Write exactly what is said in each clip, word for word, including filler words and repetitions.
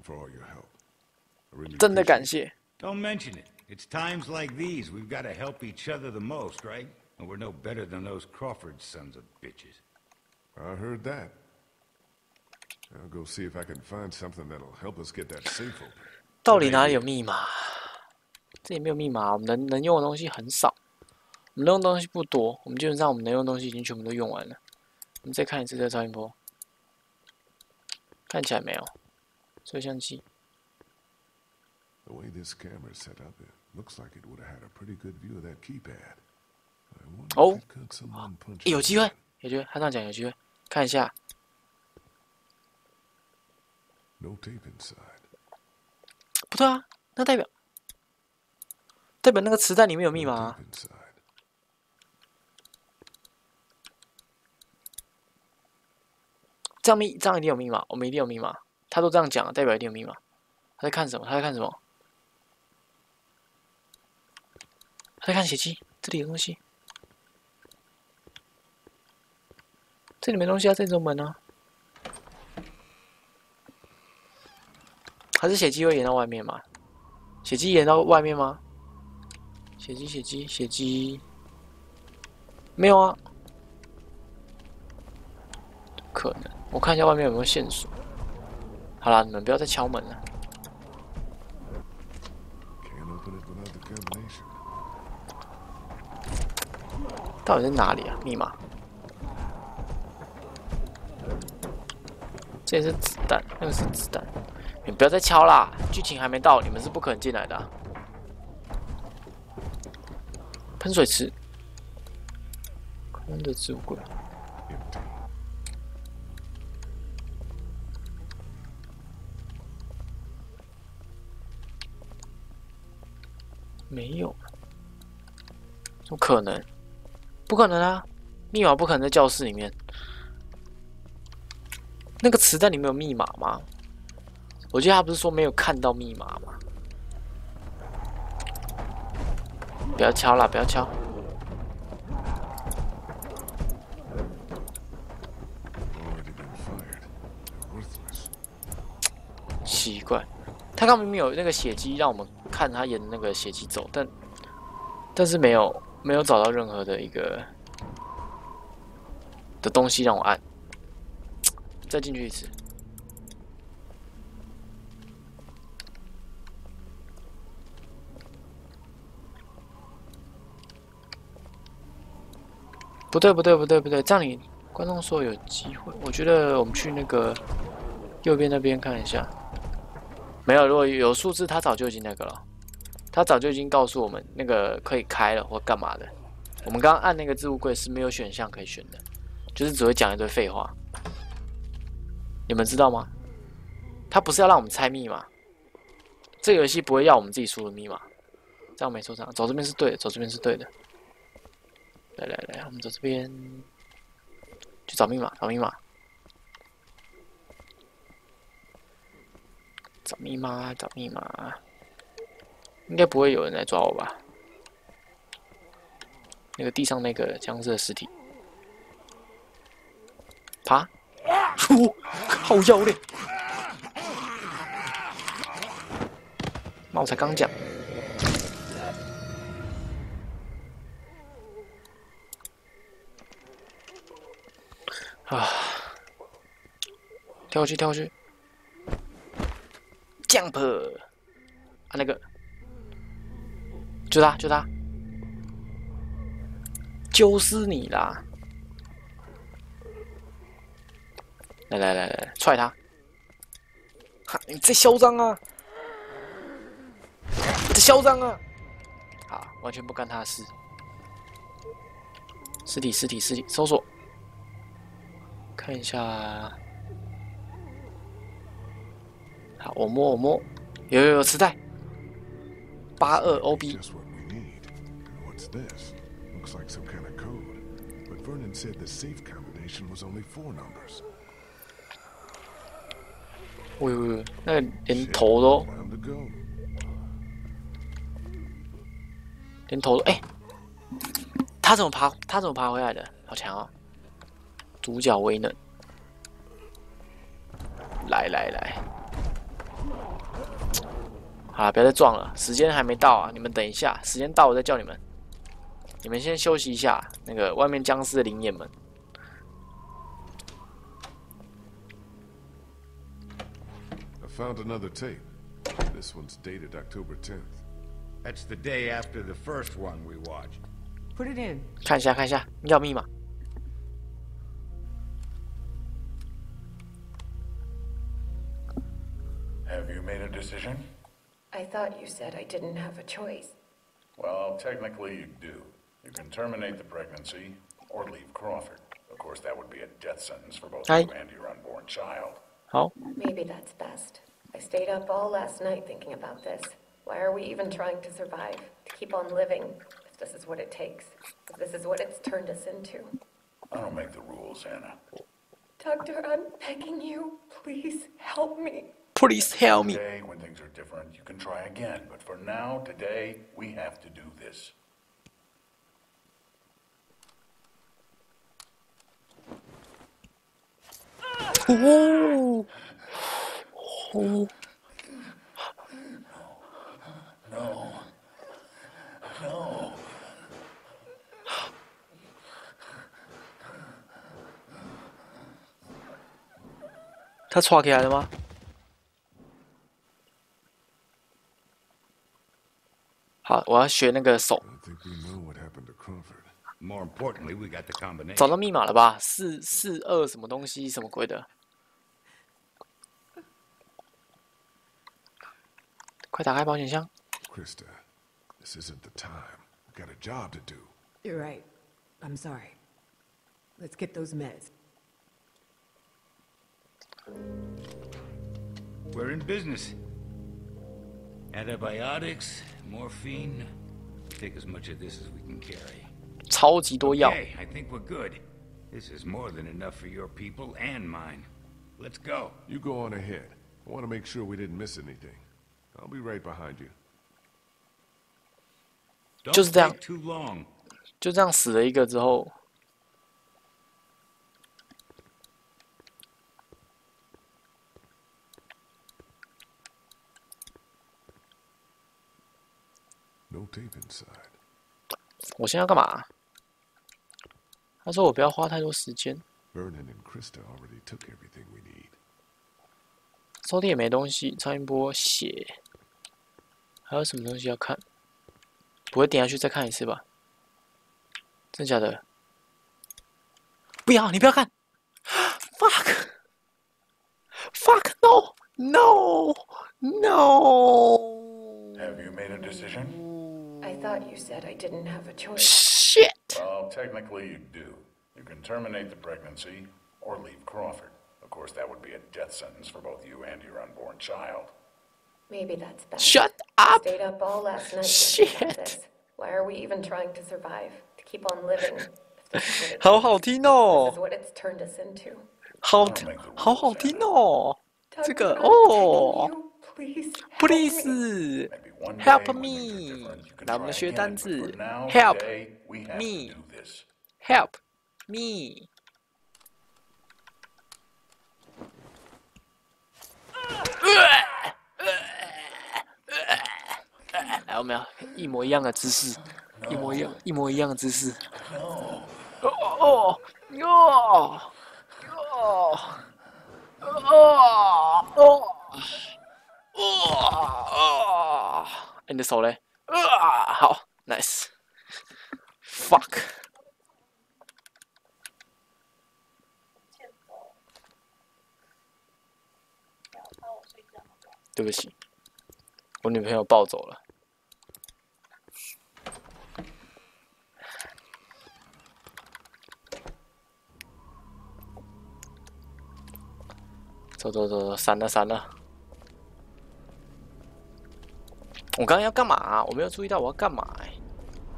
真的感谢。 Don't mention it. It's times like these we've got to help each other the most, right? And we're no better than those Crawford sons of bitches. I heard that. I'll go see if I can find something that'll help us get that safe open. 到底哪里有密码？这里没有密码，我们能能用的东西很少，我们能用的东西不多，我们基本上我们能用的东西已经全部都用完了。我们再看一次这个超音波，看起来没有。摄像机。 The way this camera is set up, it looks like it would have had a pretty good view of that keypad. 哦，有机会，有机会，他这样讲有机会，看一下。 No tape inside. 不对啊，那代表代表那个磁带里面有密码啊。这样密，这样一定有密码，我们一定有密码。他都这样讲，代表一定有密码。他在看什么？他在看什么？他在看血迹，这里有东西。这里没东西啊，这种门啊。还是血迹会延到外面吗？血迹延到外面吗？血迹，血迹，血迹，没有啊。可能，我看一下外面有没有线索。好啦，你们不要再敲门了。到底在哪里啊？密码？这也是子弹，那个是子弹。你不要再敲啦，剧情还没到，你们是不可能进来的、啊。喷水池，空的置物柜。没有，怎么可能？不可能啊！密码不可能在教室里面。那个磁带里面有密码吗？我记得他不是说没有看到密码吗？不要敲啦，不要敲！奇怪，他刚明明有那个血迹，让我们看他沿那个血迹走，但但是没有没有找到任何的一个的东西让我按。再进去一次。不对，不对，不对，不对，这样你观众说有机会，我觉得我们去那个右边那边看一下。没有，如果有数字，他早就已经那个了，他早就已经告诉我们那个可以开了或干嘛的。我们刚刚按那个置物柜是没有选项可以选的，就是只会讲一堆废话。你们知道吗？他不是要让我们猜密码，这个游戏不会要我们自己输入密码，这样没错，这样走这边是对的，走这边是对的。来来来，我们走这边去找密码，找密码，找密码，找密码。应该不会有人来抓我吧？那个地上那个僵尸的尸体，爬。出，好妖嘞！那我才刚讲。啊！跳过去，跳过去 ，jump！ 啊，那个，就他，就他，就是你啦！来来来来，踹他！哈，你在嚣张啊！你在嚣张啊！好，完全不干他的事。尸体，尸体，尸体，搜索。看一下。好，我摸，我摸，有有有磁带。八二 O B。喂喂喂，那个连头都，连头都，哎、欸，他怎么爬？他怎么爬回来的？好强啊！主角威能，来来来， 好了，不要再撞了，时间还没到啊！你们等一下，时间到我再叫你们。你们先休息一下，那个外面僵尸的灵眼们。 I found another tape. This one's dated October tenth. That's the day after the first one we watched. Put it in. 看一下，看一下，要密码。 Have you made a decision? I thought you said I didn't have a choice. Well, technically you do. You can terminate the pregnancy or leave Crawford. Of course, that would be a death sentence for both Hi. you and your unborn child. 好， Maybe that's best. I stayed up all last night thinking about this. Why are we even trying to survive? To keep on living? If this is what it takes. If this is what it's turned us into. I don't make the rules, Anna. Doctor, I'm begging you. Please help me. Please help me. Today, when things are different, you can try again. But for now, today, we have to do this. Oh. Oh. No. No. 他抓起来了吗？好，我要学那个手。 I don't think we know what happened to Crawford. More importantly, we got the combination. 找到密码了吧？四四二什么东西？什么鬼的？快打开保险箱！ Krista, this isn't the time. We've got a job to do. You're right. I'm sorry. Let's get those meds. We're in business. Antibiotics, morphine. Take as much of this as we can carry. 超级多药。 Okay, I think we're good. This is more than enough for your people and mine. Let's go. You go on ahead. I want to make sure we didn't miss anything. I'll be right behind you. Don't 就是这样。 take too long. 就这样死了一个之后， No tape inside. 我现在要干嘛？他说我不要花太多时间， Vernon and Krista already took everything we need. 抽屉也没东西，超音波血，还有什么东西要看？不会点下去再看一次吧？真假的？不要，你不要看 ！Fuck! Fuck! No! No! No! Have you made a decision? I thought you said I didn't have a choice. Shit! Well, technically you do. You can terminate the pregnancy or leave Crawford. Of course, that would be a death sentence for both you and your unborn child. Maybe that's best. Shut I up! stayed up all last night thinking about Shit! this. Why are we even trying to survive? To keep on living? If this is what it 好好听 This 哦 is，what it's turned us into. 好好好听哦，这个哦 Please, ，please Maybe one day help when things are me， different, you can 来我 try 们学 again, 单 but 字 for now, ，help today, we have me to do this. help me。来，我们要一模一样的姿势，一模一样，一模一样的姿势。哦哦哦哦哦哦哦！你的手嘞？啊，好 ，nice。Fuck。对不起，我女朋友抱走了。走走走走，闪了闪了！我刚刚要干嘛啊？我没有注意到我要干嘛哎、欸。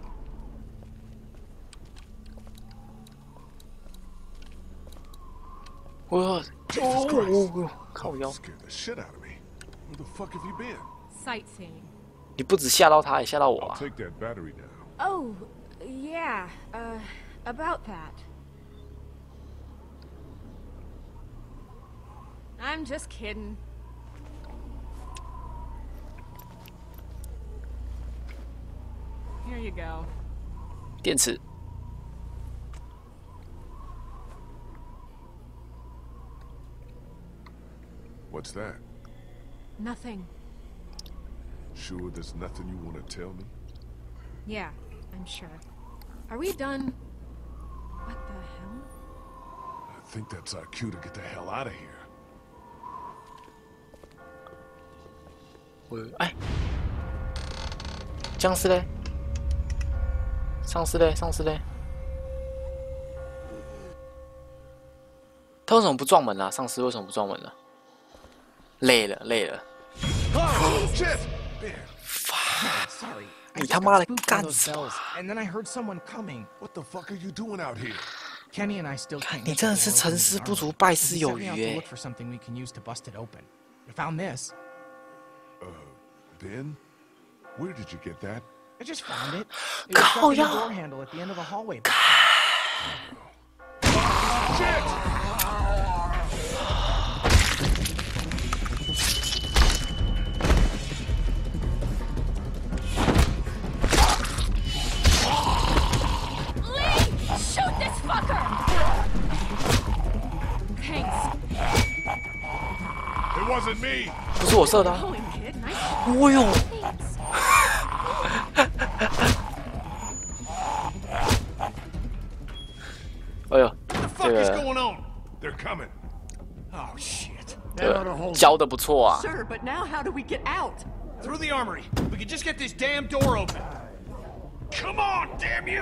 我哦哦，靠腰！ Scared the shit out of me. Where the fuck have you been? Sightseeing. 你不止吓到他，也吓到我 I'll 啊！ take that battery now. Oh, yeah, uh, about that. I'm just kidding. you go. 电池。 What's that? Nothing. Sure there's nothing you want to tell me? Yeah, I'm sure. Are we done? What the hell? I think that's our cue to get the hell out of here. 我哎，僵尸嘞？丧尸嘞？丧尸嘞？他为什么不撞门啊？丧尸为什么不撞门啊？累了，累了。 Sorry. 你他妈的干什么？ And then I heard someone coming. What the fuck are you doing out here? Kenny and I still can't. 你真的是成事不足败事有余 He set me out to 哎 look！ for something we can use to bust it open. We found this. Ben? Where did you get that? I just found it. It was stuck in the 靠呀 door handle at the end of the hallway. Shoot this fucker! Thanks. It wasn't me! 不是我射的、啊。 Going, kid. Nice. 哦呦！ Thanks. 哎呦， What the 这 fuck is 个 going on? They're coming. Oh, shit. 这个教的不错啊。 Sure, but now how do we get out? Through the armory. We could just get this damn door open. Come on, damn you!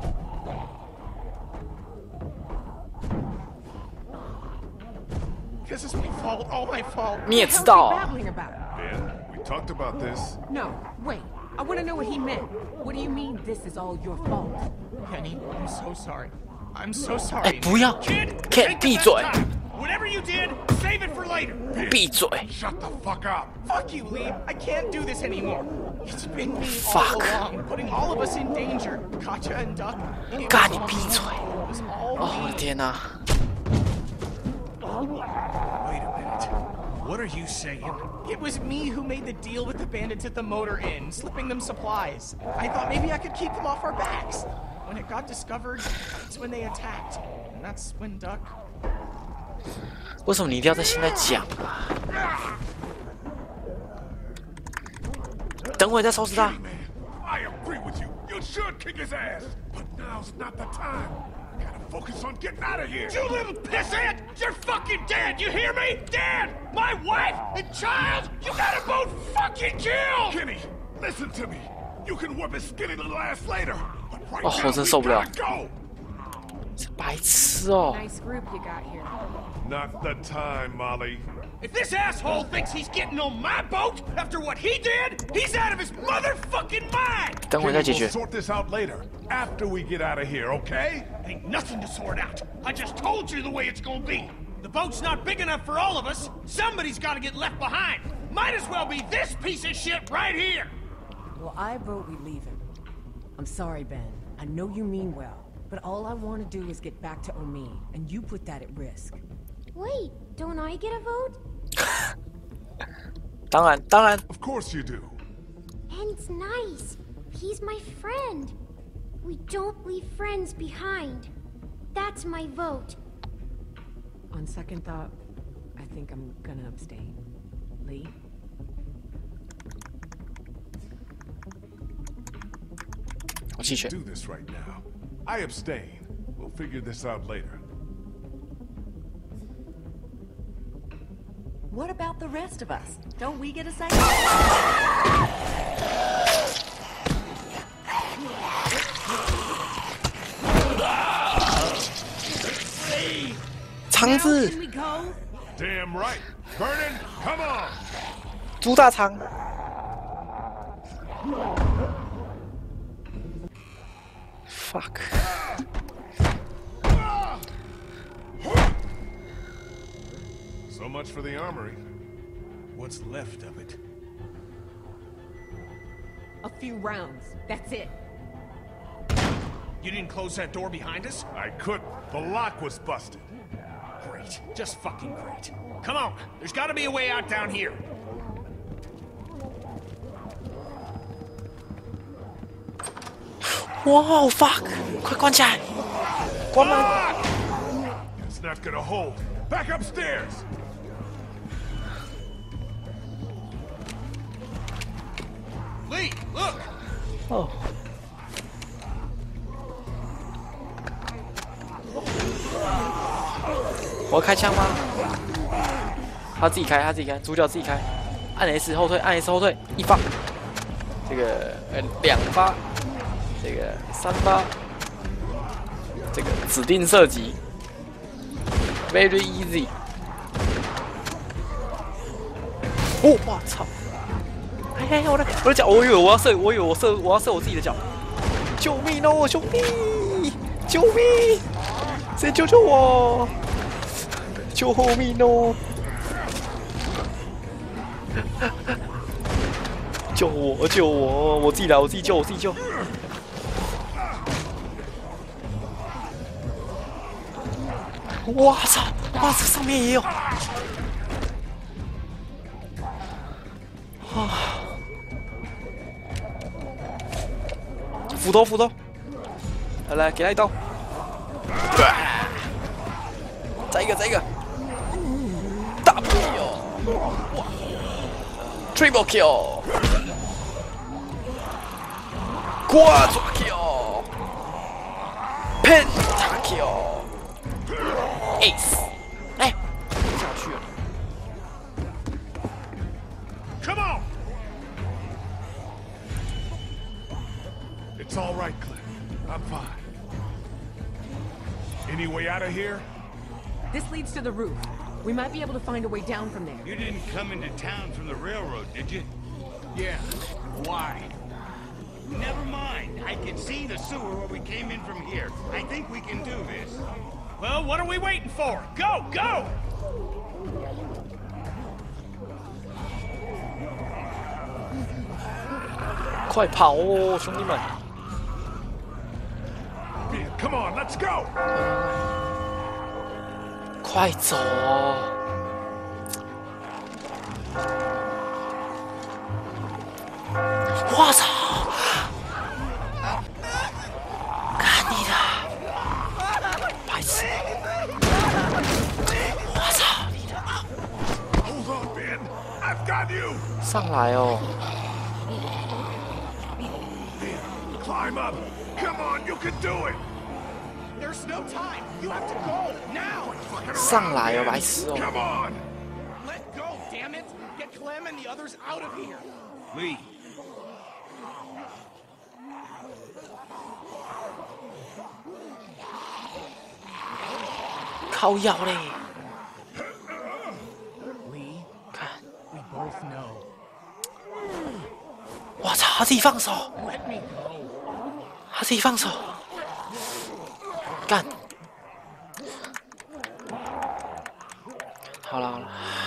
This is my fault. All my fault. 你也 What 知 the 道 hell are 啊 you babbling about? Ben, we talked about this. No, wait. I want to know what he meant. What do you mean this is all your fault? Kenny, I'm so sorry. I'm so 哎 sorry. 不要 Kid, ，Ken take the 闭 best 嘴， time. Whatever you did, save it for later. 闭嘴。 Shut the fuck up! Fuck you, Lee. I can't do this anymore. It's been me Fuck. all along, putting all of us in danger. Katja and Duck. It 干 was 你 all 闭 me. 嘴！ It was all 哦，我的 me. 天哪！ Wait a minute. What are you saying? It was me who made the deal with the bandits at the motor inn, slipping them supplies. I thought maybe I could keep them off our backs. When it got discovered, that's when they attacked. And that's when Duck... 为什么你一定要在现在讲啊？等会再收拾他。 Man, I agree with you. You should kick his ass. But now's not the time. Gotta focus on getting out of here. You little pissant! You're fucking dead! You hear me? Dead! My wife and child! You gotta both fucking kill! Kenny, listen to me. You can whip his skinny little ass later. But right 哦， now, 我真 we 受不了 gotta go. 这白痴哦！ Nice group you got here. Not the time, Molly. If this asshole thinks he's getting on my boat after what he did, he's out of his motherfucking mind! 等会再 Kenny, 解 we'll 决。 sort this out later. After we get out of here, okay? Ain't nothing to sort out. I just told you the way it's gonna be. The boat's not big enough for all of us. Somebody's gotta get left behind. Might as well be this piece of shit right here. Well, I vote we leave him. I'm sorry, Ben. I know you mean well, but all I want to do is get back to Omi, and you put that at risk. Wait, don't I get a vote? 当然，当然， Of course you do. Ben's nice. He's my friend. We don't leave friends behind. That's my vote. On second thought, I think I'm gonna abstain. Lee? 我弃权。 Do this right now. I abstain. We'll figure this out later. What about the rest of us? Don't we get a say? 肠子， Can we go? Damn right. Vernon, come on. 猪大肠。 Fuck。 So much for the armory. What's left of it? A few rounds. That's it. You didn't close that door behind us? I couldn't. The lock was busted. Great. Just fucking great. Come on. There's gotta be a way out down here. 哇哦 fuck！ 快关起来，关门。 It's not gonna hold. Back upstairs. Lee, look! 哦。我要开枪吗？他自己开，他自己开，主角自己开。按 S 后退，按 S 后退，一发。这个呃两发，这个三发，这个指定射击 ，very easy。哦，我操！哎哎，我的我的脚，我以为我要射，我以为我射，我要射我自己的脚。救命哦，兄弟！救命！谁救救我？救命哦！救我！救我！我自己来，我自己救，我自己救。哇操！哇，这上面也有。啊！斧头，斧头，来来，给他一刀。再一个，再一个。Double kill！ 哇 ！Triple kill！ Quadra kill！ Penta kill！Ace！ 哎，下去了。 Come on! It's all right, Cliff. I'm fine. Any way out of here? This leads to the roof. We might be able to find a way down from there. You didn't come into town from the railroad, did you? Yeah. Why? Never mind. I can see the sewer where we came in from here. I think we can do this. Well, what are we waiting for? Go, go! 快跑哦，兄弟们！ Come on, let's go. 快走哦！我操！干你的！白痴！我操你的！ Hold on, Ben. I've got you. 上来哦！ Climb up. Come on, you can do it. There's no time. You have to go now. 上来哦，白痴哦！ Come on. Let go, damn it! Get Clem and the others out of here. Lee. 靠腰嘞！ Lee, 看， we both know. 我操，他自己放手， Let me go. 他自己放手，干！好了好了。